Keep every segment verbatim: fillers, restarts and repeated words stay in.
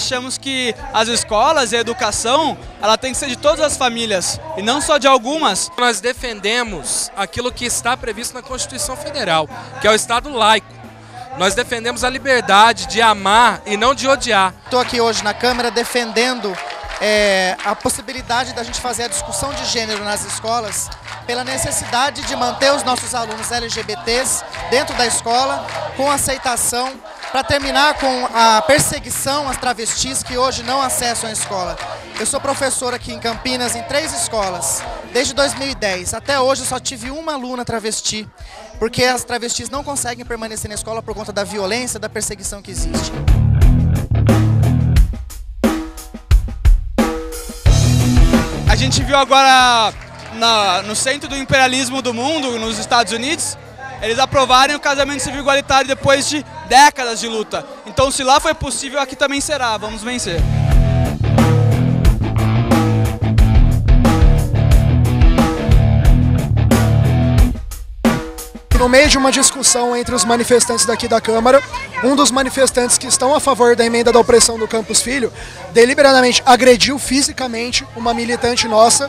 achamos que as escolas e a educação, ela tem que ser de todas as famílias e não só de algumas. Nós defendemos aquilo que está previsto na Constituição Federal, que é o Estado laico. Nós defendemos a liberdade de amar e não de odiar. Estou aqui hoje na Câmara defendendo é, a possibilidade da gente fazer a discussão de gênero nas escolas pela necessidade de manter os nossos alunos L G B Ts dentro da escola com aceitação, para terminar com a perseguição às travestis que hoje não acessam a escola. Eu sou professor aqui em Campinas em três escolas, desde dois mil e dez. Até hoje eu só tive uma aluna travesti, porque as travestis não conseguem permanecer na escola por conta da violência, da perseguição que existe. A gente viu agora na, no centro do imperialismo do mundo, nos Estados Unidos, eles aprovarem o casamento civil igualitário depois de décadas de luta. Então, se lá foi possível, aqui também será. Vamos vencer. No meio de uma discussão entre os manifestantes daqui da Câmara, um dos manifestantes que estão a favor da emenda da opressão do Campos Filho, deliberadamente agrediu fisicamente uma militante nossa.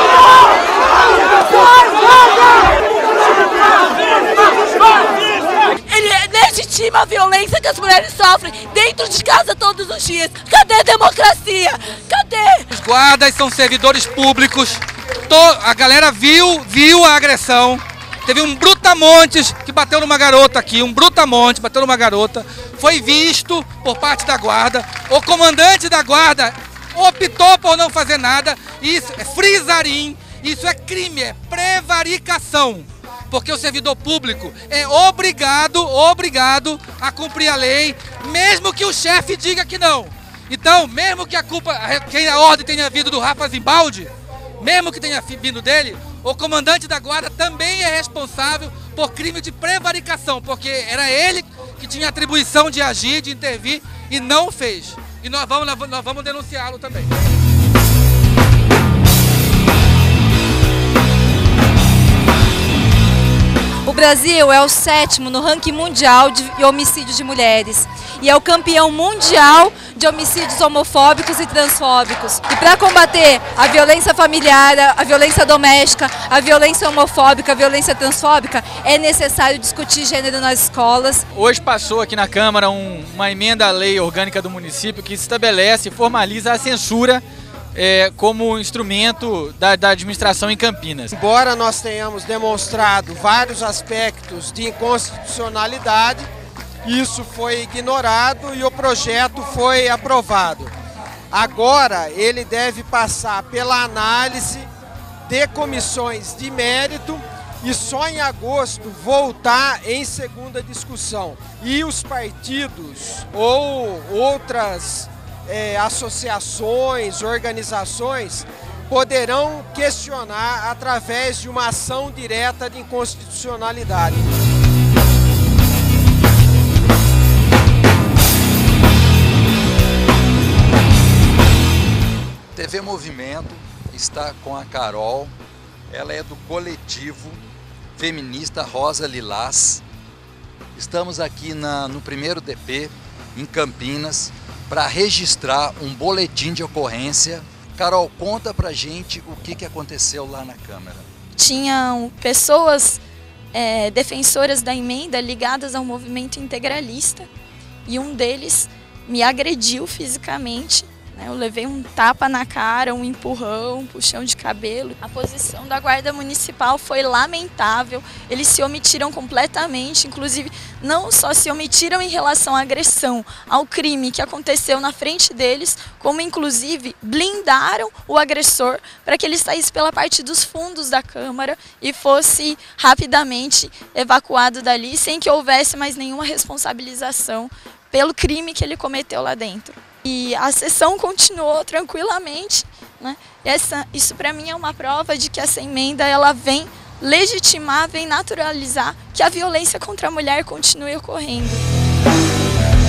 Ele legitima a violência que as mulheres sofrem dentro de casa todos os dias. Cadê a democracia? Cadê? Os guardas são servidores públicos. A galera viu, viu a agressão. Teve um brutamontes que bateu numa garota aqui, um brutamonte bateu numa garota. Foi visto por parte da guarda. O comandante da guarda optou por não fazer nada. Isso é frisarim, isso é crime, é prevaricação. Porque o servidor público é obrigado, obrigado a cumprir a lei, mesmo que o chefe diga que não. Então, mesmo que a culpa, que a ordem tenha vindo do Rafa Zimbaldi, mesmo que tenha vindo dele, o comandante da guarda também é responsável por crime de prevaricação, porque era ele que tinha atribuição de agir, de intervir e não fez. E nós vamos, nós vamos denunciá-lo também. O Brasil é o sétimo no ranking mundial de homicídio de mulheres e é o campeão mundial de homicídios homofóbicos e transfóbicos. E para combater a violência familiar, a violência doméstica, a violência homofóbica, a violência transfóbica, é necessário discutir gênero nas escolas. Hoje passou aqui na Câmara um, uma emenda à lei orgânica do município que estabelece e formaliza a censura É, como instrumento da, da administração em Campinas. Embora nós tenhamos demonstrado vários aspectos de inconstitucionalidade, isso foi ignorado e o projeto foi aprovado. Agora ele deve passar pela análise de comissões de mérito e só em agosto voltar em segunda discussão. E os partidos ou outras É, associações, organizações poderão questionar através de uma ação direta de inconstitucionalidade. T V Movimento está com a Carol, ela é do coletivo feminista Rosa Lilás. Estamos aqui na, no primeiro D P, em Campinas, para registrar um boletim de ocorrência. Carol, conta pra gente o que, que aconteceu lá na Câmara. Tinham pessoas é, defensoras da emenda ligadas ao movimento integralista e um deles me agrediu fisicamente. Né? Eu levei um tapa na cara, um empurrão, um puxão de cabelo. A posição da Guarda Municipal foi lamentável, eles se omitiram completamente, inclusive não só se omitiram em relação à agressão, ao crime que aconteceu na frente deles, como inclusive blindaram o agressor para que ele saísse pela parte dos fundos da Câmara e fosse rapidamente evacuado dali sem que houvesse mais nenhuma responsabilização pelo crime que ele cometeu lá dentro. E a sessão continuou tranquilamente, né? Essa, isso para mim é uma prova de que essa emenda ela vem legitimar, vem naturalizar que a violência contra a mulher continue ocorrendo.